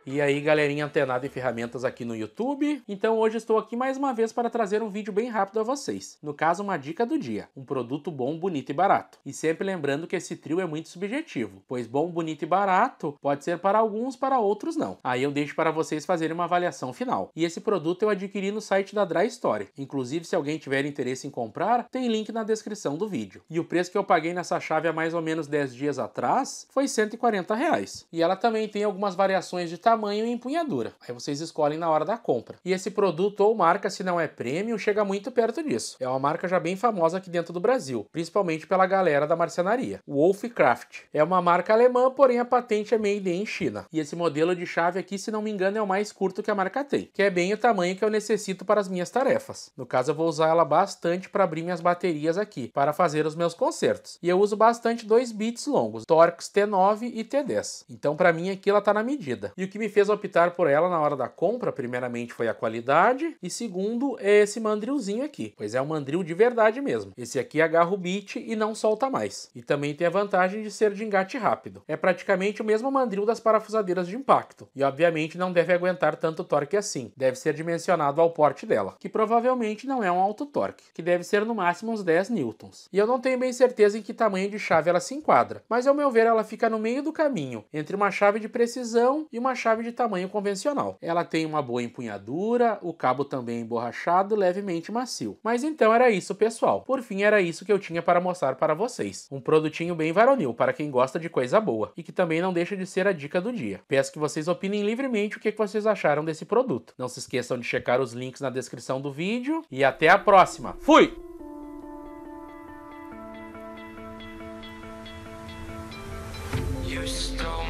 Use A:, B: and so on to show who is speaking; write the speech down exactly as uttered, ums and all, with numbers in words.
A: E aí, galerinha antenada em ferramentas aqui no YouTube. Então hoje estou aqui mais uma vez para trazer um vídeo bem rápido a vocês. No caso, uma dica do dia. Um produto bom, bonito e barato. E sempre lembrando que esse trio é muito subjetivo, pois bom, bonito e barato pode ser para alguns, para outros não. Aí eu deixo para vocês fazerem uma avaliação final. E esse produto eu adquiri no site da Dry Story. Inclusive, se alguém tiver interesse em comprar, tem link na descrição do vídeo. E o preço que eu paguei nessa chave há mais ou menos dez dias atrás foi cento e quarenta reais. E ela também tem algumas variações de tamanho tamanho e empunhadura. Aí vocês escolhem na hora da compra. E esse produto ou marca, se não é premium, chega muito perto disso. É uma marca já bem famosa aqui dentro do Brasil, principalmente pela galera da marcenaria. Wolfcraft. É uma marca alemã, porém a patente é made in China. E esse modelo de chave aqui, se não me engano, é o mais curto que a marca tem, que é bem o tamanho que eu necessito para as minhas tarefas. No caso, eu vou usar ela bastante para abrir minhas baterias aqui, para fazer os meus consertos. E eu uso bastante dois bits longos, Torx T nove e T dez. Então, para mim, aqui ela tá na medida. E o que me fez optar por ela na hora da compra, primeiramente, foi a qualidade, e segundo, é esse mandrilzinho aqui, pois é um mandril de verdade mesmo. Esse aqui agarra o bit e não solta mais. E também tem a vantagem de ser de engate rápido. É praticamente o mesmo mandril das parafusadeiras de impacto, e obviamente não deve aguentar tanto torque assim. Deve ser dimensionado ao porte dela, que provavelmente não é um alto torque, que deve ser no máximo uns dez newtons. E eu não tenho bem certeza em que tamanho de chave ela se enquadra, mas ao meu ver ela fica no meio do caminho, entre uma chave de precisão e uma chave de tamanho convencional. Ela tem uma boa empunhadura, o cabo também emborrachado, levemente macio. Mas então era isso, pessoal. Por fim, era isso que eu tinha para mostrar para vocês. Um produtinho bem varonil, para quem gosta de coisa boa, e que também não deixa de ser a dica do dia. Peço que vocês opinem livremente o que vocês acharam desse produto. Não se esqueçam de checar os links na descrição do vídeo, e até a próxima. Fui! You stole